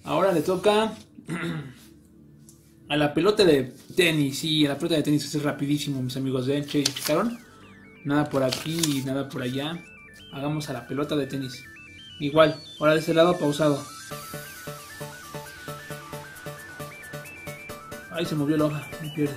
Ahora le toca a la pelota de tenis. Sí, a la pelota de tenis es rapidísimo, mis amigos. ¿Ven? Che, ¿fijaron? Nada por aquí y nada por allá. Hagamos a la pelota de tenis. Igual, ahora de ese lado pausado. Ahí se movió la hoja, me pierde.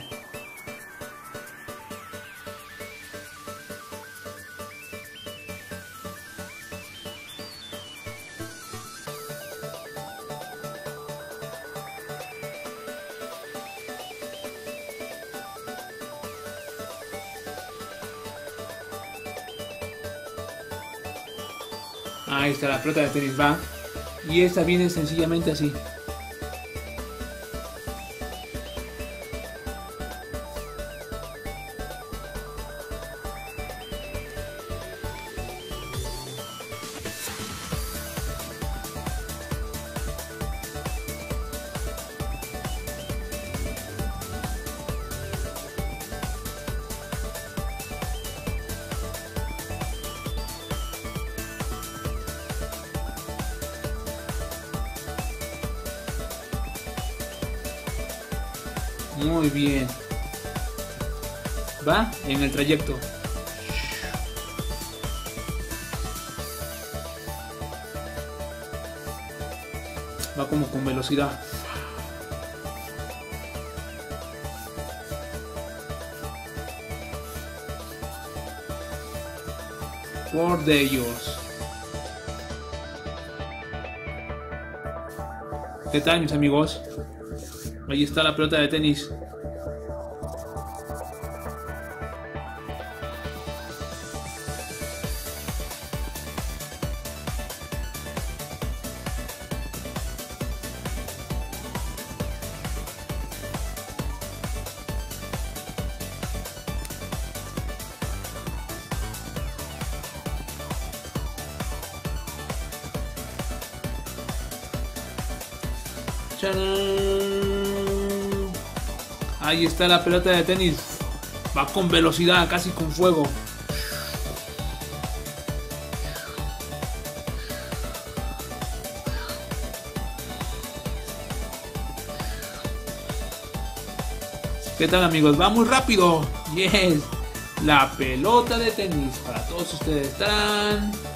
Ahí está la pelota de tenis, va. Y esta viene sencillamente así. Muy bien. Va en el trayecto. Va como con velocidad. Por de ellos. ¿Qué tal, mis amigos? Ahí está la pelota de tenis. ¡Charán! Ahí está la pelota de tenis. Va con velocidad, casi con fuego. ¿Qué tal, amigos? Va muy rápido. Yes. La pelota de tenis para todos ustedes. ¡Tarán!